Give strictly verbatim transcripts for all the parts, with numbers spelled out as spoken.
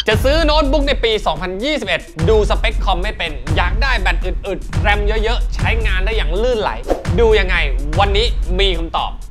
จะซื้อโน้ตบุ๊กในปี สองพันยี่สิบเอ็ด ดูสเปคคอมไม่เป็นอยากได้แบตอึดๆแรมเยอะๆใช้งานได้อย่างลื่นไหลดูยังไงวันนี้มีคำตอบ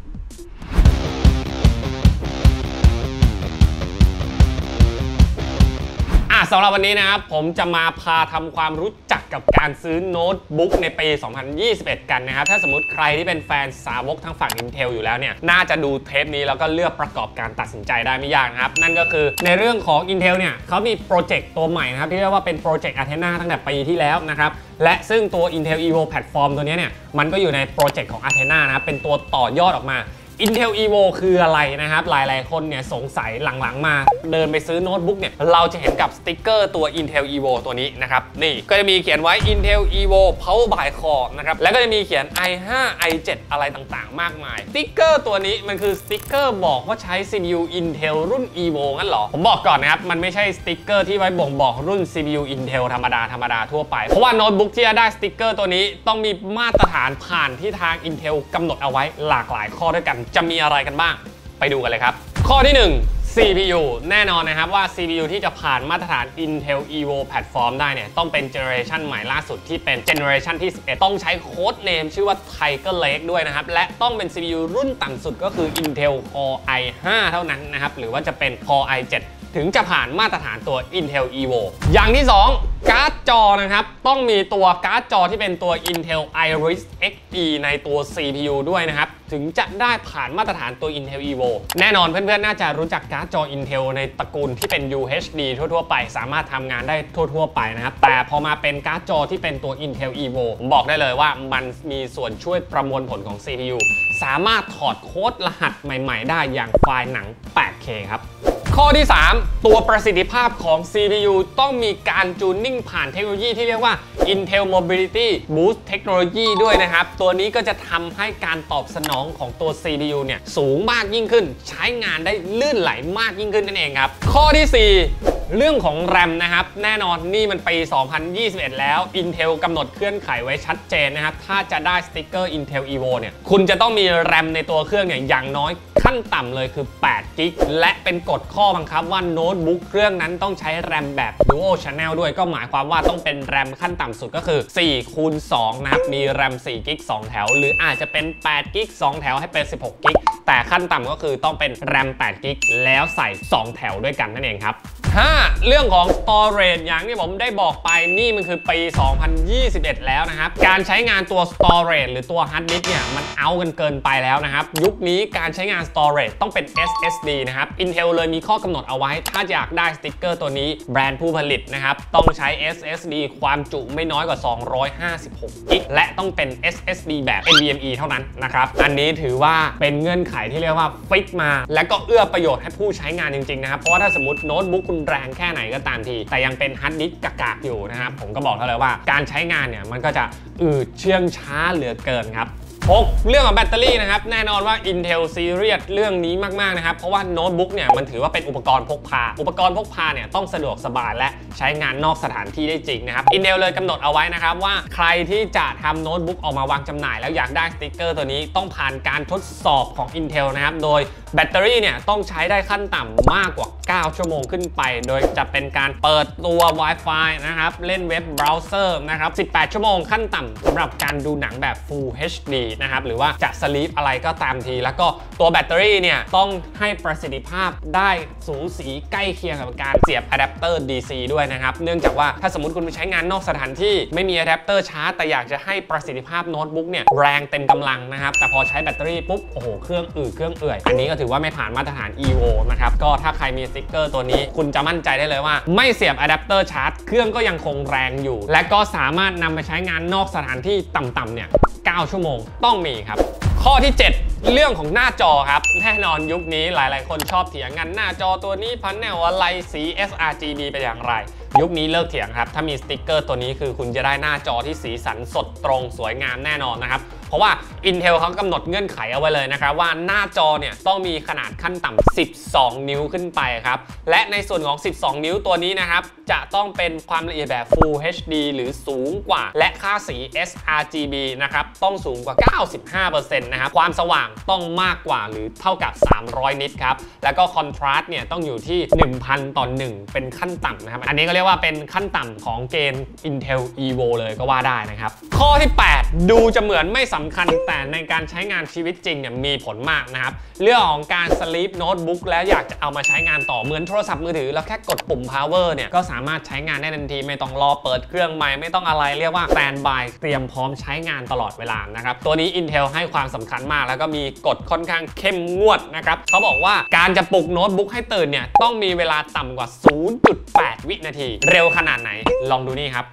สำหรับวันนี้นะครับผมจะมาพาทำความรู้จักกับการซื้อโน้ตบุ๊กในปี สองพันยี่สิบเอ็ด กันนะครับถ้าสมมติใครที่เป็นแฟนสาวกทางฝั่ง Intel อยู่แล้วเนี่ยน่าจะดูเทปนี้แล้วก็เลือกประกอบการตัดสินใจได้ไม่ยากนะครับนั่นก็คือในเรื่องของ Intel เนี่ยเขามีโปรเจกต์ตัวใหม่นะครับที่เรียกว่าเป็นโปรเจกต์ Athena ตั้งแต่ปีที่แล้วนะครับและซึ่งตัว Intel Evo Platform ตัวนี้เนี่ยมันก็อยู่ในโปรเจกต์ของ Athena นะครับเป็นตัวต่อยอดออกมาIntel Evo คืออะไรนะครับหลายๆคนเนี่ยสงสัยหลังๆมาเดินไปซื้อโน้ตบุ๊กเนี่ยเราจะเห็นกับสติ๊กเกอร์ตัว Intel Evo ตัวนี้นะครับนี่ก็จะมีเขียนไว้ Intel Evo Power by Core นะครับแล้วก็จะมีเขียน ไอ ไฟว์ ไอ เซเว่น อะไรต่างๆมากมายสติ๊กเกอร์ตัวนี้มันคือสติ๊กเกอร์บอกว่าใช้ ซี พี ยู Intel รุ่น Evo งั้นเหรอผมบอกก่อนนะครับมันไม่ใช่สติ๊กเกอร์ที่ไว้บ่งบอกรุ่น ซี พี ยู Intel ธรรมดาธรรมดาทั่วไปเพราะว่าโน้ตบุ๊กที่จะได้สติ๊กเกอร์ตัวนี้ต้องมีมาตรฐานผ่านที่ทาง Intel กำหนดเอาไว้หลากหลายข้อด้วยกันจะมีอะไรกันบ้างไปดูกันเลยครับข้อที่หนึ่ง ซี พี ยู แน่นอนนะครับว่า ซี พี ยู ที่จะผ่านมาตรฐาน Intel Evo Platform ได้เนี่ยต้องเป็นเจเนอเรชันใหม่ล่าสุดที่เป็นเจเนอเรชันที่สิบเอ็ดต้องใช้โค้ดเนมชื่อว่า Tiger Lake ด้วยนะครับและต้องเป็น ซี พี ยู รุ่นต่ำสุดก็คือ Intel Core ไอ ไฟว์ เท่านั้นนะครับหรือว่าจะเป็น Core ไอ เซเว่นถึงจะผ่านมาตรฐานตัว Intel Evo อย่างที่สองการ์ดจอนะครับต้องมีตัวการ์ดจอที่เป็นตัว Intel Iris เอ็กซ์ อี ในตัว ซี พี ยู ด้วยนะครับถึงจะได้ผ่านมาตรฐานตัว Intel Evo แน่นอนเพื่อนๆน่าจะรู้จักการ์ดจอ Intel ในตระกูลที่เป็น ยู เอช ดี ทั่วๆไปสามารถทำงานได้ทั่วๆไปนะครับแต่พอมาเป็นการ์ดจอที่เป็นตัว Intel Evo ผมบอกได้เลยว่ามันมีส่วนช่วยประมวลผลของ ซี พี ยู สามารถถอดโค้ดรหัสใหม่ๆได้อย่างไฟล์หนัง แปดเค ครับข้อที่สามตัวประสิทธิภาพของ ซี พี ยู ต้องมีการจูนนิ่งผ่านเทคโนโลยีที่เรียกว่า Intel Mobility Boost Technology ด้วยนะครับตัวนี้ก็จะทำให้การตอบสนองของตัว ซี พี ยู เนี่ยสูงมากยิ่งขึ้นใช้งานได้ลื่นไหลมากยิ่งขึ้นนั่นเองครับข้อที่สี่เรื่องของ แรม นะครับแน่นอนนี่มันปี สองพันยี่สิบเอ็ด แล้ว Intel กำหนดเคลื่อนไขไว้ชัดเจนนะครับถ้าจะได้สติ๊กเกอร์ Intel Evo เนี่ยคุณจะต้องมี แรม ในตัวเครื่องเนี่ยอย่างน้อยขั้นต่ำเลยคือแปดกิกและเป็นกฎข้อบังคับว่าโน้ตบุ๊กเครื่องนั้นต้องใช้ แรม แบบ Dual Channel ด้วยก็หมายความว่าต้องเป็น แรม ขั้นต่ำสุดก็คือสี่คูณสองนะครับมี แรม สี่กิกสองแถวหรืออาจจะเป็นแปดกิกสองแถวให้เป็นสิบหกกิกแต่ขั้นต่ำก็คือต้องเป็น แรม แปดกิกแล้วใส่สองแถวด้วยกันนั่นเองครับห้าเรื่องของ Storage อย่างที่ผมได้บอกไปนี่มันคือปี สองพันยี่สิบเอ็ด แล้วนะครับการใช้งานตัว Storage หรือตัว Hard Disk เนี่ยมันเอากันเกินไปแล้วนะครับยุคนี้การใช้งาน Storage ต้องเป็น เอส เอส ดี นะครับ Intel เลยมีข้อกำหนดเอาไว้ถ้าอยากได้สติ๊กเกอร์ตัวนี้แบรนด์ผู้ผลิตนะครับต้องใช้ เอส เอส ดี ความจุไม่น้อยกว่าสองร้อยห้าสิบหกกิกและต้องเป็น เอส เอส ดี แบบ เอ็น วี เอ็ม อี เท่านั้นนะครับอันนี้ถือว่าเป็นเงื่อนไขที่เรียกว่าฟิกมาและก็เอื้อประโยชน์ให้ผู้ใช้งานจริงๆนะครับเพราะว่าถ้าสมมติโน้ตบุ๊กคุณแรงแค่ไหนก็ตามทีแต่ยังเป็นฮาร์ดดิสก์กากๆอยู่นะครับผมก็บอกเท่าเลยว่าการใช้งานเนี่ยมันก็จะอืดเชื่องช้าเหลือเกินครับหกเรื่องของแบตเตอรี่นะครับแน่นอนว่า Intel Series เรื่องนี้มากๆนะครับเพราะว่าโน้ตบุ๊กเนี่ยมันถือว่าเป็นอุปกรณ์พกพาอุปกรณ์พกพาเนี่ยต้องสะดวกสบายและใช้งานนอกสถานที่ได้จริงนะครับ Intel เลยกำหนดเอาไว้นะครับว่าใครที่จะทำโน้ตบุ๊กออกมาวางจำหน่ายแล้วอยากได้สติ๊กเกอร์ตัวนี้ต้องผ่านการทดสอบของ Intel นะครับโดยแบตเตอรี่เนี่ยต้องใช้ได้ขั้นต่ำมากกว่าเก้าชั่วโมงขึ้นไปโดยจะเป็นการเปิดตัว Wi-Fi นะครับเล่นเว็บเบราว์เซอร์นะครับสิบแปดชั่วโมงขั้นต่ำสำหรับการดูหนังแบบ Full เอช ดี นะครับหรือว่าจะสลีปอะไรก็ตามทีแล้วก็ตัวแบตเตอรี่เนี่ยต้องให้ประสิทธิภาพได้สูสีใกล้เคียงกับการเสียบอะแดปเตอร์ ดี ซี ด้วยนะครับเนื่องจากว่าถ้าสมมติคุณไปใช้งานนอกสถานที่ไม่มีอะแดปเตอร์ชาร์จแต่อยากจะให้ประสิทธิภาพโน้ตบุ๊กเนี่ยแรงเต็มกำลังนะครับแต่พอใช้แบตเตอรี่ปุ๊บโอ้โหเครื่องอืดเครื่องเอื่อยอันนี้ก็ถือว่าไม่ผ่านมาตรฐาน Evo นะครับก็ถ้าใครมีสติ๊กเกอร์ตัวนี้คุณจะมั่นใจได้เลยว่าไม่เสียบอะแดปเตอร์ชาร์จเครื่องก็ยังคงแรงอยู่และก็สามารถนำไปใช้งานนอกสถานที่ต่ำๆเนี่ยเก้าชั่วโมงต้องมีครับข้อที่เจ็ดเรื่องของหน้าจอครับแน่นอนยุคนี้หลายๆคนชอบเถียงกันหน้าจอตัวนี้พันแนวอะไรสี เอส อาร์ จี บี เป็นอย่างไรยุคนี้เลิกเถียงครับถ้ามีสติ๊กเกอร์ตัวนี้คือคุณจะได้หน้าจอที่สีสันสดตรงสวยงามแน่นอนนะครับเพราะว่า Intel เขากำหนดเงื่อนไขเอาไว้เลยนะครับว่าหน้าจอเนี่ยต้องมีขนาดขั้นต่ำสิบสองนิ้วขึ้นไปครับและในส่วนของสิบสองนิ้วตัวนี้นะครับจะต้องเป็นความละเอียดแบบ Full เอช ดี หรือสูงกว่าและค่าสี เอส อาร์ จี บี นะครับต้องสูงกว่า เก้าสิบห้าเปอร์เซ็นต์ นะครับความสว่างต้องมากกว่าหรือเท่ากับสามร้อยนิตครับแล้วก็คอนทราสต์เนี่ยต้องอยู่ที่ หนึ่งพัน ต่อ หนึ่งเป็นขั้นต่ำนะครับอันนี้ก็เรียกว่าเป็นขั้นต่ำของเกณฑ์ Intel Evo เลยก็ว่าได้นะครับข้อที่แปดดูจะเหมือนไม่สำคัญแต่ในการใช้งานชีวิตจริงเนี่ยมีผลมากนะครับเรื่องของการ sleep notebook แล้วอยากจะเอามาใช้งานต่อเหมือนโทรศัพท์มือถือแล้วแค่กดปุ่ม power เนี่ยก็สามารถใช้งานได้ทันทีไม่ต้องรอเปิดเครื่องใหม่ไม่ต้องอะไรเรียกว่า standby เตรียมพร้อมใช้งานตลอดเวลานะครับตัวนี้ Intel ให้ความสำคัญมากแล้วก็มีกฎค่อนข้างเข้มงวดนะครับเขาบอกว่าการจะปลุกโน้ตบุ๊กให้ตื่นเนี่ยต้องมีเวลาต่ำกว่า ศูนย์จุดแปด วินาทีเร็วขนาดไหนลองดูนี่ครับ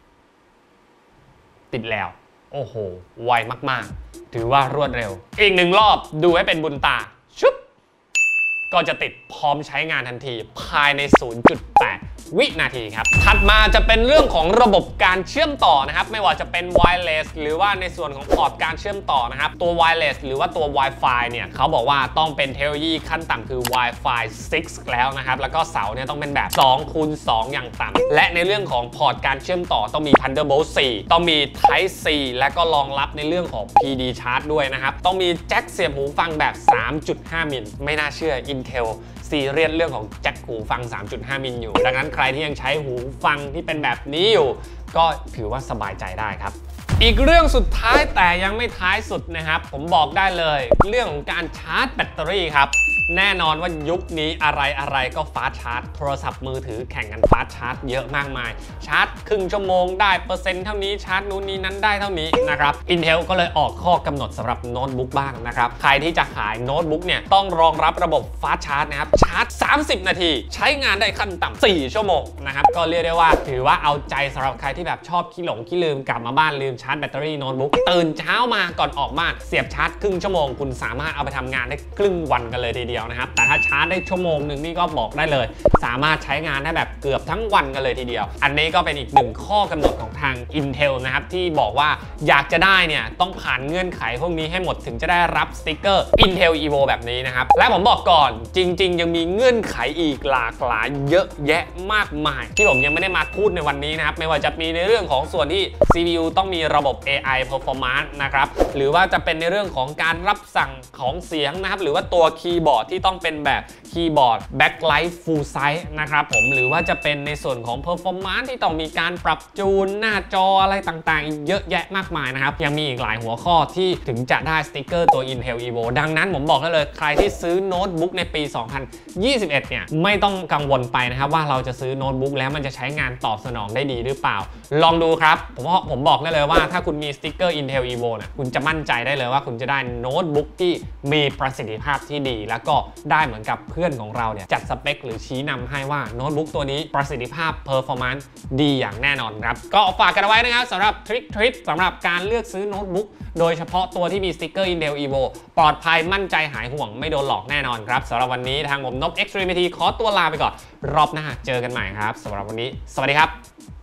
ติดแล้วโอ้โหไวมากๆถือว่ารวดเร็วอีกหนึ่งรอบดูให้เป็นบุญตาชุบก็จะติดพร้อมใช้งานทันทีภายใน ศูนย์จุดแปด วินาทีครับถัดมาจะเป็นเรื่องของระบบการเชื่อมต่อนะครับไม่ว่าจะเป็น wireless หรือว่าในส่วนของพอร์ตการเชื่อมต่อนะครับตัว wireless หรือว่าตัว Wi-Fi เนี่ยเขาบอกว่าต้องเป็นเทคโนโลยีขั้นต่ำคือ Wi-Fi ซิกซ์ แล้วนะครับแล้วก็เสาเนี่ยต้องเป็นแบบ สองคูณสอง อย่างต่ำและในเรื่องของพอร์ตการเชื่อมต่อต้องมี Thunderbolt โฟร์ ต้องมี Type C และก็รองรับในเรื่องของ พี ดี Charge ด้วยนะครับต้องมีแจ็คเสียบหูฟังแบบ สามจุดห้า มิลไม่น่าเชื่อ Intelซีเรียสเรื่องของแจ็คหูฟัง สามจุดห้า มิลอยู่ดังนั้นใครที่ยังใช้หูฟังที่เป็นแบบนี้อยู่ก็ถือว่าสบายใจได้ครับอีกเรื่องสุดท้ายแต่ยังไม่ท้ายสุดนะครับผมบอกได้เลยเรื่องของการชาร์จแบตเตอรี่ครับแน่นอนว่ายุคนี้อะไรอะไรก็ฟาสต์ชาร์จโทรศัพท์มือถือแข่งกันฟาสต์ชาร์จเยอะมากมายชาร์จครึ่งชั่วโมงได้เปอร์เซ็นต์เท่านี้ชาร์จนู้นนี้นั้นได้เท่านี้นะครับ Intel ก็เลยออกข้อกำหนดสำหรับโน้ตบุ๊กบ้างนะครับใครที่จะขายโน้ตบุ๊กเนี่ยต้องรองรับระบบฟาสต์ชาร์จนะครับชาร์จสามสิบนาทีใช้งานได้ขั้นต่ำสี่ชั่วโมงนะครับก็เรียกได้ว่าถือว่าเอาใจสำหรับใครที่แบบชอบขี้หลงขี้ลืมกลับมาบ้านลืมชาร์จแบตเตอรี่โน้ตบุ๊กตื่นเช้ามาก่อนออกบ้านเสียบชาร์จครึ่งชั่วโมงคุณสามารถเอาไปทำงานได้ครึ่งวันกันเลยทีเดียวนะครับแต่ถ้าชาร์จได้ชั่วโมงหนึ่งนี่ก็บอกได้เลยสามารถใช้งานได้แบบเกือบทั้งวันกันเลยทีเดียวอันนี้ก็เป็นอีกหนึ่งข้อกำหนดของทาง Intel นะครับที่บอกว่าอยากจะได้เนี่ยต้องผ่านเงื่อนไขพวกนี้ให้หมดถึงจะได้รับสติ๊กเกอร์ Intel Evo แบบนี้นะครับและผมบอกก่อนจริงๆยังมีเงื่อนไขอีกหลากหลายเยอะแยะมากมายที่ผมยังไม่ได้มาพูดในวันนี้นะครับไม่ว่าจะมีในเรื่องของส่วนที่ ซี พี ยู ต้องมีระบบ เอ ไอ Performance นะครับหรือว่าจะเป็นในเรื่องของการรับสั่งของเสียงนะครับหรือว่าตัวคีย์บอร์ดที่ต้องเป็นแบบคีย์บอร์ด Backlight Full Size นะครับผมหรือว่าจะเป็นในส่วนของ Performance ที่ต้องมีการปรับจูนหน้าจออะไรต่างๆอีกเยอะแยะมากมายนะครับยังมีอีกหลายหัวข้อที่ถึงจะได้สติ๊กเกอร์ตัว Intel Evo ดังนั้นผมบอกได้เลยใครที่ซื้อโน้ตบุ๊กในปี สองพันยี่สิบเอ็ด เนี่ยไม่ต้องกังวลไปนะครับว่าเราจะซื้อโน้ตบุ๊กแล้วมันจะใช้งานตอบสนองได้ดีหรือเปล่าลองดูครับผมว่าผมบอกได้เลยว่าถ้าคุณมีสติ๊กเกอร์ Intel Evo เนี่ยคุณจะมั่นใจได้เลยว่าคุณจะได้โน้ตบุ๊กที่มีประสิทธิภาพที่ดีแล้วก็ได้เหมือนกับเพื่อนของเราเนี่ยจัดสเปคหรือชี้นำให้ว่าโน้ตบุ๊กตัวนี้ประสิทธิภาพ performance ดีอย่างแน่นอนครับก็ฝากกันเอาไว้นะครับสำหรับทริคทริคสำหรับการเลือกซื้อโน้ตบุ๊กโดยเฉพาะตัวที่มีสติ๊กเกอร์ Intel Evo ปลอดภัยมั่นใจหายห่วงไม่โดนหลอกแน่นอนครับสำหรับวันนี้ทางผมนพ Extremity ขอตัวลาไปก่อนรอบหน้าเจอกันใหม่ครับสำหรับวันนี้สวัสดีครับ